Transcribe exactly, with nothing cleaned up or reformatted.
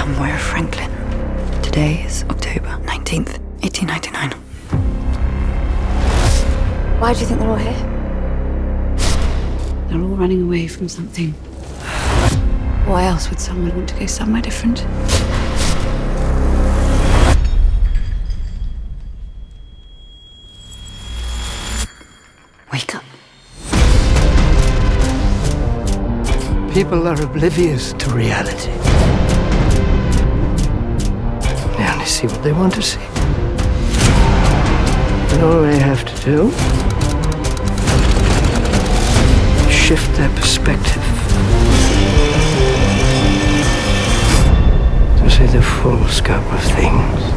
Moira Franklin. Today is October nineteenth, eighteen ninety-nine. Why do you think they're all here? They're all running away from something. Why else would someone want to go somewhere different? Wake up. People are oblivious to reality. They only see what they want to see. And all they have to do is shift their perspective to see the full scope of things.